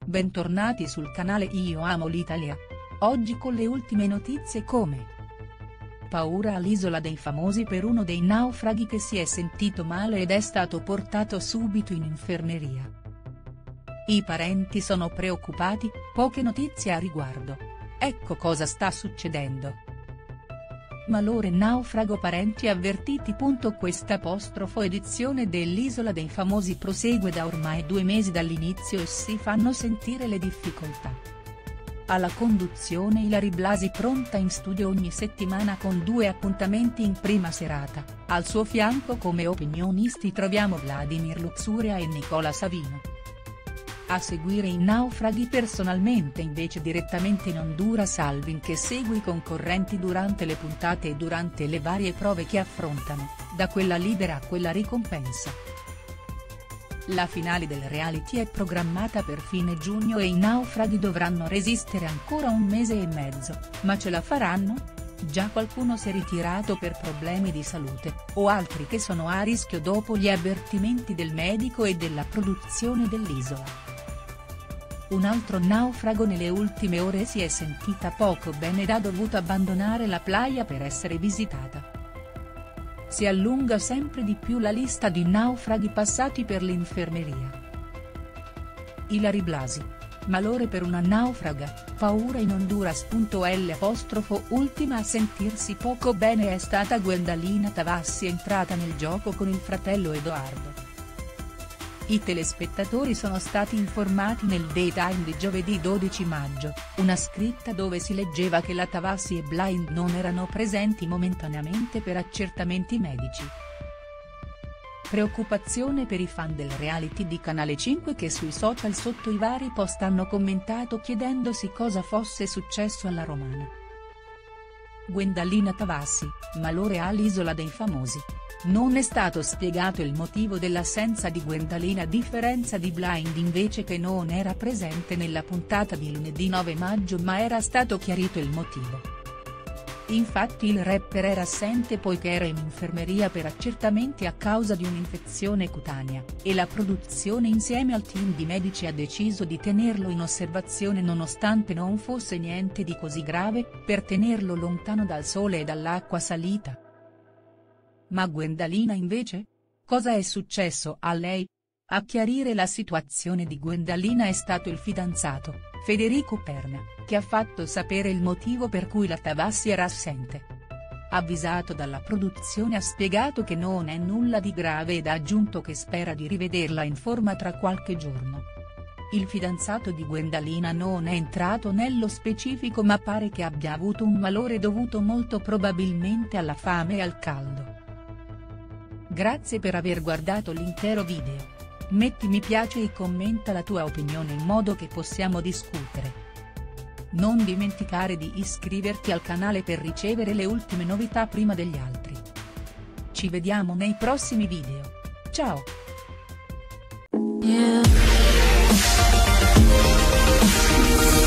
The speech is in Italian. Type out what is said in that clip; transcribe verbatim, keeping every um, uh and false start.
Bentornati sul canale Io Amo l'Italia. Oggi con le ultime notizie come: paura all'Isola dei Famosi per uno dei naufraghi che si è sentito male ed è stato portato subito in infermeria. I parenti sono preoccupati, poche notizie a riguardo. Ecco cosa sta succedendo. Malore naufrago, parenti avvertiti. Questa apostrofo edizione dell'Isola dei Famosi prosegue da ormai due mesi dall'inizio e si fanno sentire le difficoltà. Alla conduzione Ilary Blasi, pronta in studio ogni settimana con due appuntamenti in prima serata, al suo fianco come opinionisti troviamo Vladimir Luxuria e Nicola Savino. A seguire i naufraghi personalmente invece direttamente in Honduras Alvin, che segue i concorrenti durante le puntate e durante le varie prove che affrontano, da quella libera a quella ricompensa. La finale del reality è programmata per fine giugno e i naufraghi dovranno resistere ancora un mese e mezzo, ma ce la faranno? Già qualcuno si è ritirato per problemi di salute, o altri che sono a rischio dopo gli avvertimenti del medico e della produzione dell'Isola. Un altro naufrago nelle ultime ore si è sentita poco bene ed ha dovuto abbandonare la playa per essere visitata. Si allunga sempre di più la lista di naufraghi passati per l'infermeria. Ilary Blasi. Malore per una naufraga, paura in Honduras. L'apostrofo ultima a sentirsi poco bene è stata Gwendalina Tavassi, entrata nel gioco con il fratello Edoardo. I telespettatori sono stati informati nel daytime di giovedì dodici maggio, una scritta dove si leggeva che la Tavassi e Blind non erano presenti momentaneamente per accertamenti medici. Preoccupazione per i fan del reality di Canale cinque, che sui social sotto i vari post hanno commentato chiedendosi cosa fosse successo alla romana. Gwendalina Tavassi, malore all'Isola dei Famosi. Non è stato spiegato il motivo dell'assenza di Gwendalina, a differenza di Blind invece, che non era presente nella puntata di lunedì nove maggio, ma era stato chiarito il motivo. Infatti il rapper era assente poiché era in infermeria per accertamenti a causa di un'infezione cutanea, e la produzione insieme al team di medici ha deciso di tenerlo in osservazione nonostante non fosse niente di così grave, per tenerlo lontano dal sole e dall'acqua salita. Ma Gwendalina invece? Cosa è successo a lei? A chiarire la situazione di Gwendalina è stato il fidanzato, Federico Perna, che ha fatto sapere il motivo per cui la Tavassi era assente. Avvisato dalla produzione ha spiegato che non è nulla di grave ed ha aggiunto che spera di rivederla in forma tra qualche giorno. Il fidanzato di Gwendalina non è entrato nello specifico, ma pare che abbia avuto un malore dovuto molto probabilmente alla fame e al caldo. Grazie per aver guardato l'intero video. Metti mi piace e commenta la tua opinione in modo che possiamo discutere. Non dimenticare di iscriverti al canale per ricevere le ultime novità prima degli altri. Ci vediamo nei prossimi video. Ciao! Yeah.